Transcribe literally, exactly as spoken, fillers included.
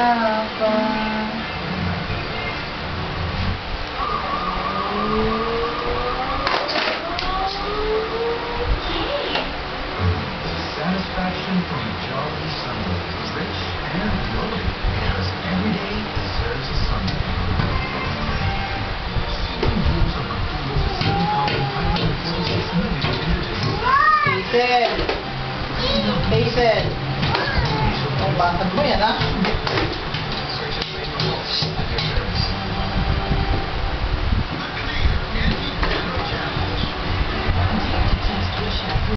pa. Satisfaction from a jolly Sunday is rich and loaded because every day deserves a Sunday. Seven years of approval to seven thousand five hundred forty-six million individuals. Hazel! Hazel! Ang batag mo yan, ha? Search and find results.